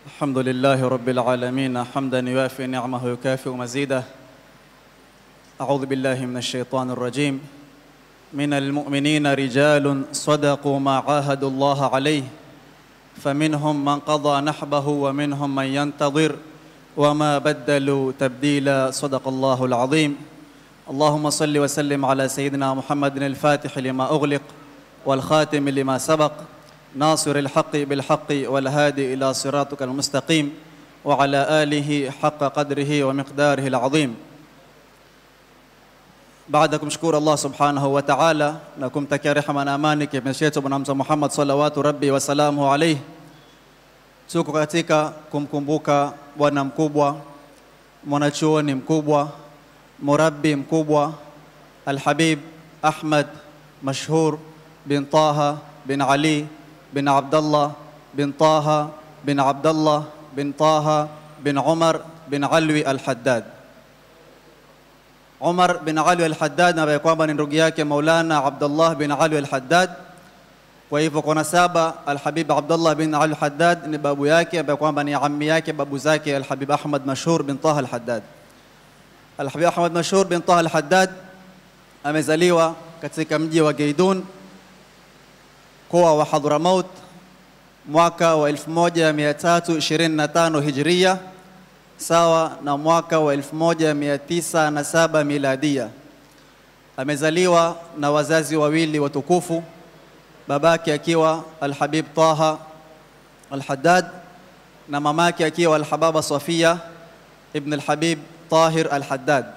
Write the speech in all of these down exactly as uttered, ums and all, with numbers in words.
الحمد لله رب العالمين حمدا يوافي نعمه ويكافئ مزيده. أعوذ بالله من الشيطان الرجيم. من المؤمنين رجال صدقوا ما عاهدوا الله عليه فمنهم من قضى نحبه ومنهم من ينتظر وما بدلوا تبديلا. صدق الله العظيم. اللهم صل وسلم على سيدنا محمد الفاتح لما أغلق والخاتم لما سبق ناصر الحق بالحق والهادي إلى صراطك المستقيم وعلى آله حق قدره ومقداره العظيم. بعدكم شكور الله سبحانه وتعالى لكم تكرح من أمانك من شيطة بن عمزة محمد صلوات ربي وسلامه عليه. Tuko katika kumkumbuka bwana mkubwa, mwanachuoni mkubwa, murabbi mkubwa, Al-Habib Ahmad Mashhur bin Taha bin Ali bin Abdullah bin Taha bin Abdullah bin Taha bin Umar bin Alwi Al-Haddad. Umar bin Alwi Al-Haddad ambaye kwamba ni ndugu yake Maulana Abdullah bin Alwi Al-Haddad. Kwa hivyo kwa nasaba Al-Habib Abdullah bin Ali Al-Haddad ni babu yake ambaye kwamba ni ammi yake babu zake Al-Habib Ahmad Mashhur bin Taha Al-Haddad. Al-Habib Ahmad Mashhur bin Taha Al-Haddad amezaliwa katika mji wa Gaydun, mkoa wa Hadramaut, mwaka wa elfu moja mia tatu ishirini na tano Hijria, sawa na mwaka wa elfu moja mia tisa na saba Miladia. Amezaliwa na wazazi wawili watukufu, babake akiwa Al-Habib Taha Al-Haddad na mamake akiwa Al-Hababa Safia ibn Al-Habib Tahir Al-Haddad.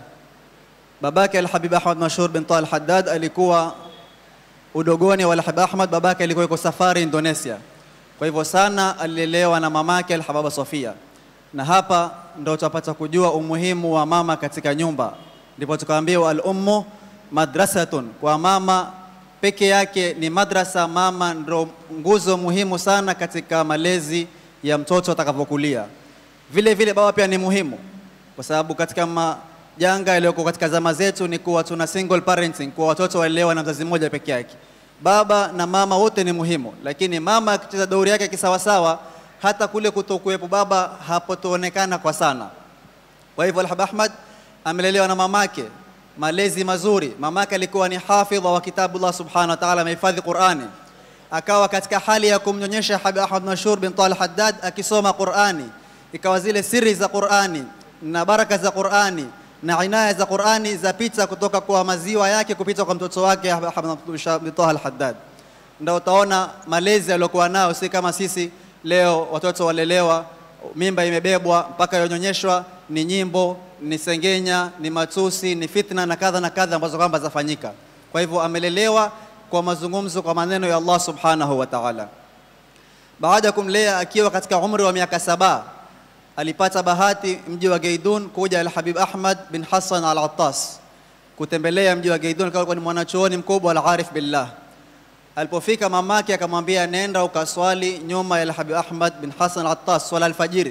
Babake Al-Habib Ahmad Mashhur bin Taha Al-Haddad alikuwa udogoni wa Al-Habib Ahmad, babake alikuwa yuko safari Indonesia. Kwa hivyo sana alilelewa na mamake Al-Hababa Safia. Na hapa ndio tutapata kujua umuhimu wa mama katika nyumba. Ndipo tukaambiwa al-ummu madrasatun, kwa mama peke yake ni madrasa. Mama ndio nguzo muhimu sana katika malezi ya mtoto atakapokulia. Vile vile baba pia ni muhimu, kwa sababu katika majanga yaliyoko katika zama zetu ni kuwa tuna single parenting, kwa watoto walelewa na mzazi mmoja peke yake. Baba na mama wote ni muhimu, lakini mama akicheza dauri yake kisawasawa, hata kule kutokuwepo baba hapotoonekana kwa sana. Kwa hivyo Al-Habib Ahmad amelelewa na mamake malezi mazuri. Mamake alikuwa ni hafidha wa kitabu Allah subhanahu wa ta'ala, amehifadhi Qur'ani. Akawa katika hali ya kumnyonyesha Habib Ahmad Mashhur bin Taha Al-Haddad akisoma Qur'ani, ikawa zile siri za Qur'ani na baraka za Qur'ani na inaya za Qur'ani zapita kutoka kwa maziwa yake kupita kwa mtoto wake Habib Ahmad bin Taha Al-Haddad. Ndio utaona malezi aliyokuwa nao, si kama sisi leo watoto walelewa, mimba imebebwa mpaka yonyonyeshwa, ni nyimbo, ni sengenya, ni matusi, ni fitna na kadha na kadha ambazo kwamba zafanyika. Kwa hivyo amelelewa kwa mazungumzo, kwa maneno ya Allah subhanahu wa ta'ala. Baada ya kumlea akiwa katika umri wa miaka saba, alipata bahati mji wa Gaydun kuja Al-Habib Ahmad bin Hassan Al-Attas kutembelea mji wa Gaydun, kwa ni mwanachuoni mkubwa al-arif billah. Alipofika mamake akamwambia, nenda ukaswali nyuma ya Al-Habib Ahmad bin Hassan Al-Attas swala al-fajiri.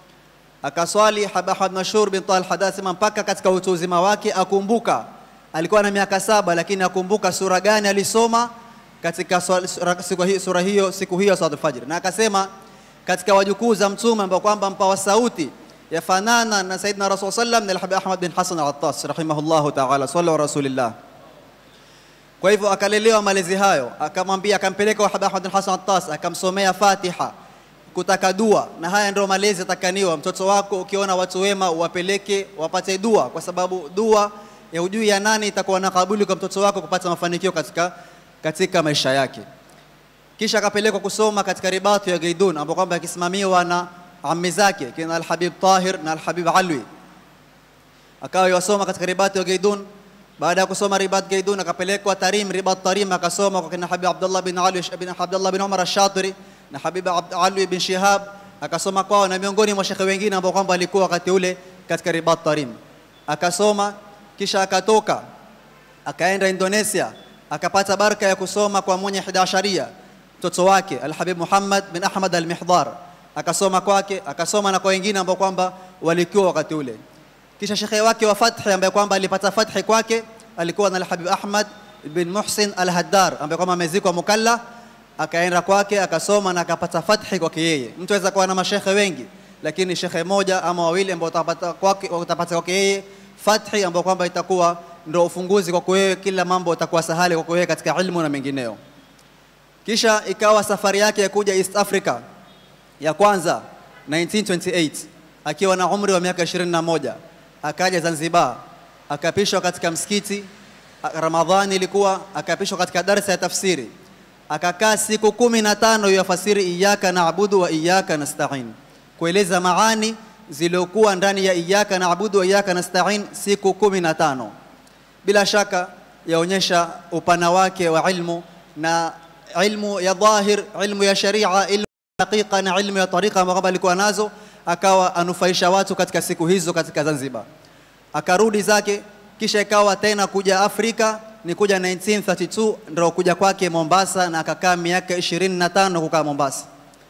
Akaswali Habib Ahmad Mashhur bin Taha Al-Haddad sema mpaka katika utu uzima wake akumbuka, alikuwa na miaka saba lakini akumbuka sura gani alisoma katika siku hiyo, sura hiyo siku hiyo swala al-fajr. Na akasema katika wajukuu za mtume ambao kwamba mpawa sauti yafanana na Saidina Rasul sallam na Al-Habib Ahmad bin Hassan Al-Attas rahimahullahu ta'ala, sallu ala rasulillah. Kwa hivyo akalelewa malezi hayo, akamwambia akampeleka Habib Ahmad bin Hassan Al-Attas akamsomea Fatiha, kutaka dua. Na haya ndio malezi atakaniwa mtoto wako. Ukiona watu wema uwapeleke wapate dua, kwa sababu dua ya ujui ya nani itakuwa na kabuli kwa mtoto wako kupata mafanikio katika katika maisha yake. Kisha akapelekwa kusoma katika ribatu ya Gaydun ambapo kwamba akisimamiwa na ammi zake kina Al-Habib Tahir na Al-Habib Alwi. Akawa yasoma katika ribatu ya Gaydun. Baada ya kusoma ribat Gaydun akapelekwa Tarim, ribat Tarim akasoma kwa kina Habib Abdullah bin Ali bin Abdullah bin Umar Ash-Shatiri na Habib Ali bin Shihab, akasoma kwao na miongoni mwa shekhe wengine ambao kwamba alikuwa wakati ule katika ribat Tarim. Akasoma kisha akatoka akaenda Indonesia, akapata baraka ya kusoma kwa mwenye hidasharia mtoto wake Al-Habib Muhammad bin Ahmad Al-Mihdar, akasoma kwake, akasoma na kwa wengine ambao kwamba walikuwa wakati ule. Kisha shekhe wake wa fathi ambaye kwamba alipata fathi kwake alikuwa na Al-Habib Ahmad bin Muhsin Al-Haddar ambaye kwamba amezikwa Mukalla. akaenda kwake akasoma na akapata fathi kwake yeye. Mtu aweza kuwa na mashekhe wengi, lakini shekhe moja ama wawili ambao utapata kwake utapata kwake yeye fathi ambao kwamba itakuwa ndio ufunguzi kwa wewe, kila mambo itakuwa sahali kwa wewe katika ilmu na mengineo. Kisha ikawa safari yake ya kuja East Africa ya kwanza nineteen twenty-eight akiwa na umri wa miaka ishirini na moja, akaja Zanzibar, akapishwa katika msikiti Ramadhani ilikuwa, akapishwa katika darasa ya tafsiri, akakaa siku kumi na tano yafasiri iyyaka na'budu wa iyyaka nasta'in, kueleza maani zilizokuwa ndani ya iyyaka na'budu wa iyyaka nasta'in siku kumi na tano. Bila shaka yaonyesha upana wake wa ilmu, na ilmu ya dhahir, ilmu ya sharia, ilmu ya haqiqa na ilmu ya tariqa ambayo alikuwa nazo, akawa anufaisha watu katika siku hizo katika Zanzibar. Akarudi zake, kisha ikawa tena kuja Afrika ni kuja nineteen thirty-two ndio kuja kwake Mombasa, na akakaa miaka ishirini na tano kukaa Mombasa.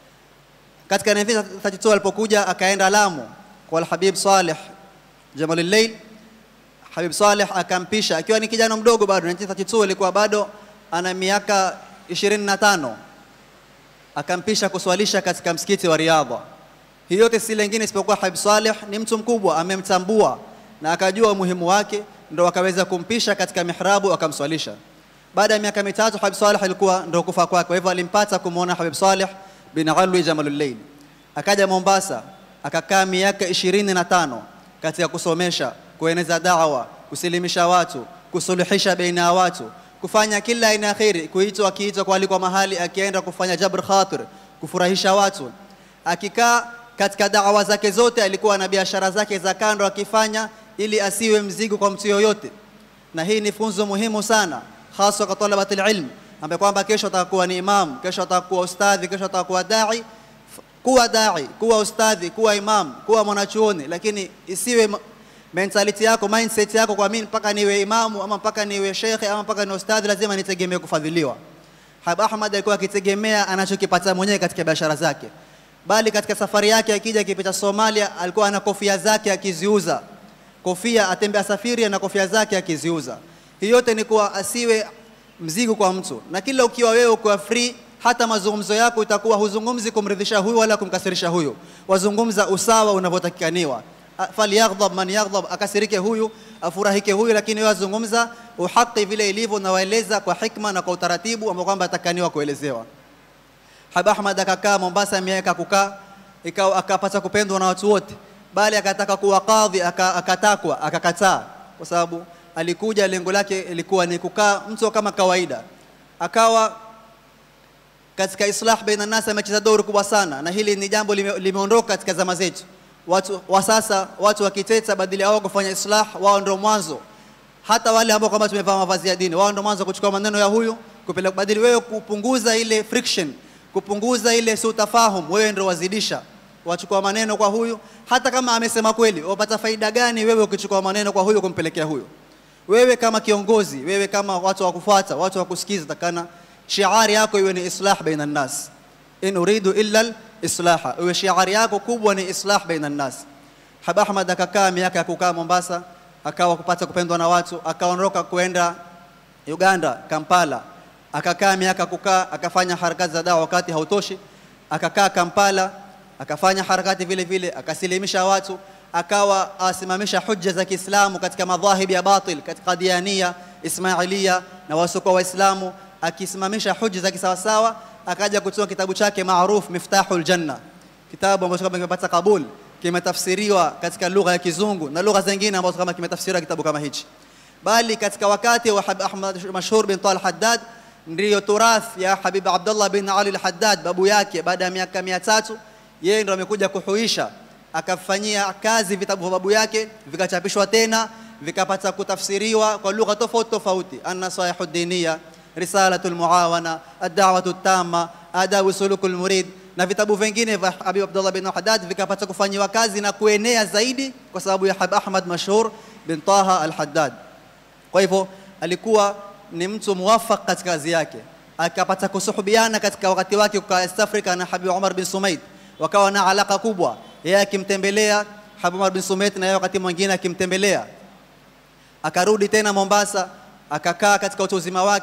Katika nineteen thirty-two alipokuja akaenda Lamu kwa Habib Saleh Jamalul Layl. Habib Saleh akampisha akiwa ni kijana mdogo bado, nineteen thirty-two alikuwa bado ana miaka ishirini na tano, akampisha kuswalisha katika msikiti wa Riyadha. Hiyo yote si lingine isipokuwa Habib Saleh ni mtu mkubwa, amemtambua na akajua umuhimu wake, ndio akaweza kumpisha katika mihrabu akamswalisha. Baada ya miaka mitatu Habib Saleh alikuwa ndio kufa kwake, kwa hivyo alimpata kumuona Habib Saleh bin Alwi Jamalul Layl. Akaja Mombasa akakaa miaka ishirini na tano katika kusomesha, kueneza da'wa, kusilimisha watu, kusuluhisha baina ya watu, kufanya kila aina ya khairi, kuitwa akiitwa kwa alikuwa mahali akienda kufanya jabr khatir, kufurahisha watu. Akikaa katika da'wa zake zote alikuwa na biashara zake za kando akifanya ili asiwe mzigo kwa mtu yoyote. Na hii ni funzo muhimu sana hasa kwa talabatul ilm, ambaye kwamba kesho atakuwa ni imam, kesho atakuwa ustadhi, kesho atakuwa dai. Kuwa dai, kuwa ustadhi, kuwa imam, kuwa mwanachuoni, lakini isiwe mentality yako, mindset yako kwa mimi mpaka niwe imamu ama mpaka niwe shekhe ama mpaka ni ustadhi lazima nitegemee kufadhiliwa. Habib Ahmad alikuwa akitegemea anachokipata mwenyewe katika biashara zake, bali katika safari yake akija akipita Somalia alikuwa ana kofia zake akiziuza. Kofia atembea safiri na kofia zake akiziuza. Hiyo yote ni kuwa asiwe mzigo kwa mtu, na kila ukiwa wewe uko free, hata mazungumzo yako itakuwa huzungumzi kumridhisha huyu wala kumkasirisha huyu, wazungumza usawa unavyotakikaniwa. Falyaghdab man yaghdab, akasirike huyu afurahike huyu, lakini wewe zungumza uhaki vile ilivyo na waeleza kwa hikma na kwa utaratibu ambao kwamba atakaniwa kuelezewa. Habib Ahmad akakaa Mombasa miaka kukaa, ikawa akapata kupendwa na watu wote, bali akataka kuwa kadhi, akatakwa akakataa, kwa sababu alikuja lengo lake ilikuwa ni kukaa mtu kama kawaida. Akawa katika islah baina nas amecheza duru kubwa sana, na hili ni jambo limeondoka katika zama zetu. Watu wa sasa, watu wakiteta badala yao kufanya islah, wao ndio mwanzo. Hata wale ambao kama tumevaa mavazi ya dini, wao ndio mwanzo kuchukua maneno ya huyu kupeleka badili wewe, kupunguza ile friction, kupunguza ile sutafahum, wewe ndio wazidisha. Wachukua maneno kwa huyu, hata kama amesema kweli, wapata faida gani wewe ukichukua maneno kwa huyu kumpelekea huyu? Wewe kama kiongozi, wewe kama watu wa kufuata, watu wa kusikiza, takana shiari yako iwe ni islah baina nas. In uridu illa al-islaha, iwe shiari yako kubwa ni islah baina nas. Habib Ahmad akakaa miaka ya kukaa Mombasa, akawa kupata kupendwa na watu, akaondoka kuenda Uganda, Kampala. Akakaa miaka kukaa, akafanya harakati za dawa wakati hautoshi. Akakaa Kampala, akafanya harakati vile vile, akasilimisha watu, akawa asimamisha hujja za Kiislamu katika madhahibi ya batil, katika Qadiania, Ismailia na wasoko waislamu, akisimamisha hujja za kisawasawa. Akaja kutoa kitabu chake maarufu Miftahul Janna, kitabu ambacho kama kimepata kabul, kimetafsiriwa katika lugha ya Kizungu na lugha zingine ambazo kama kimetafsiriwa kitabu kama hichi. Bali katika wakati wa Habib Ahmad mashhur bin Talha Haddad, ndio turath ya Habib Abdullah bin Ali al-Haddad, babu yake, baada ya miaka mia tatu yeye ndio amekuja kuhuisha, akafanyia kazi vitabu vya babu yake, vikachapishwa tena, vikapata kutafsiriwa kwa lugha tofauti tofauti. An-Nasaihu ad-Diniya, Risalatul Muawana, Ad-Da'watu at-Tamma, Adabu Sulukul Murid, na vitabu vingine vya Habib Abdullah bin Haddad vikapata kufanywa kazi na kuenea zaidi kwa sababu ya Habib Ahmad mashhur bin Taha al-Haddad. Kwa hivyo alikuwa ni mtu muwafaq katika kazi yake, akapata kusuhubiana katika wakati wake kwa East Africa na Habib Umar bin Sumaid, wakawa na alaka kubwa, yeye akimtembelea Habib Umar bin Sumaid na yeye wakati mwingine akimtembelea. Akarudi tena Mombasa, akakaa katika utu uzima wake,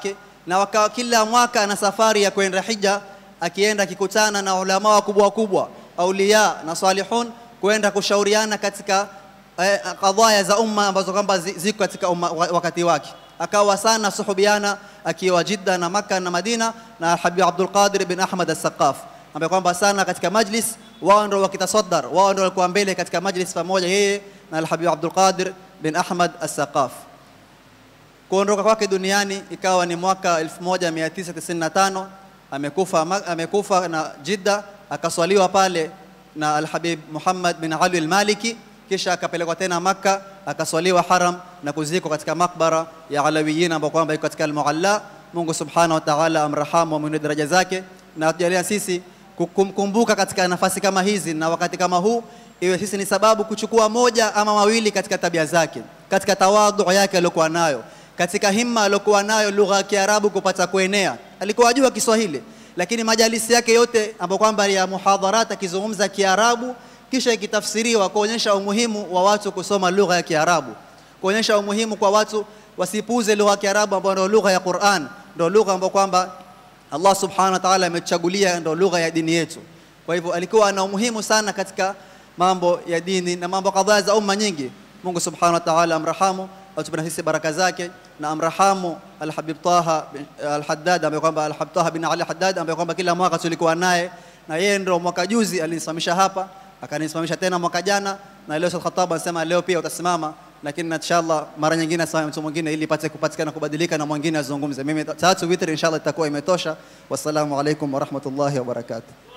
na wakawa kila mwaka ana safari ya kwenda hija, akienda kikutana na ulama wakubwa wakubwa, auliya na salihun, kwenda kushauriana katika eh, kadhaya za umma ambazo kwamba ziko katika umma wakati wake. Akawa sana suhubiana akiwa Jidda na Makkah na Madina na Habib Abdul Qadir bin Ahmad As-Saqaf, ambaye kwamba sana katika majlis wao ndio wakitasaddar, wao ndio walikuwa mbele katika majlis pamoja yeye na Al-Habib Abdul Qadir bin Ahmad As-Saqaf. Kuondoka kwake duniani ikawa ni mwaka elfu moja mia tisa tisini na tano. Amekufa amekufa na Jidda, akaswaliwa pale na Al-Habib Muhammad bin Ali Al-Maliki, kisha akapelekwa tena Makkah, akaswaliwa haram na kuzikwa katika makbara ya Alawiyin ambao kwamba iko katika Al-Mualla. Mungu Subhanahu wa Ta'ala amrahamu wa mwinue daraja zake, na tujalie sisi kumkumbuka katika nafasi kama hizi na wakati kama huu, iwe sisi ni sababu kuchukua moja ama mawili katika tabia zake, katika tawadhu yake aliyokuwa nayo, katika himma aliyokuwa nayo lugha ya Kiarabu kupata kuenea. Alikuwa ajua Kiswahili, lakini majalisi yake yote ambapo kwamba ya muhadharat akizungumza Kiarabu kisha ikitafsiriwa, kuonyesha umuhimu wa watu kusoma lugha ya Kiarabu, kuonyesha umuhimu kwa watu wasipuuze lugha ya Kiarabu ambayo ndio lugha ya Qur'an, ndio lugha ambayo kwamba Allah Subhanahu wa Ta'ala amechagulia ndio lugha ya dini yetu. Kwa hivyo alikuwa ana umuhimu sana katika mambo ya dini na mambo kadhaa za umma nyingi. Mungu Subhanahu wa Ta'ala amrahamu, atupe sisi baraka zake, na amrahamu Al-Habib Taha Al-Haddad ambaye kwamba Al-Habib Taha bin Ali Haddad ambaye kwamba kila mwaka tulikuwa naye, na yeye ndio mwaka juzi alinisimamisha hapa, akanisimamisha tena mwaka jana, na leo Sheikh Khattab anasema leo pia utasimama, lakini inshallah mara nyingine asema mtu mwingine ili ipate kupatikana kubadilika na mwingine azungumze. Mimi tatu witri inshallah itakuwa imetosha. Wassalamu alaykum wa rahmatullahi wa barakatuh.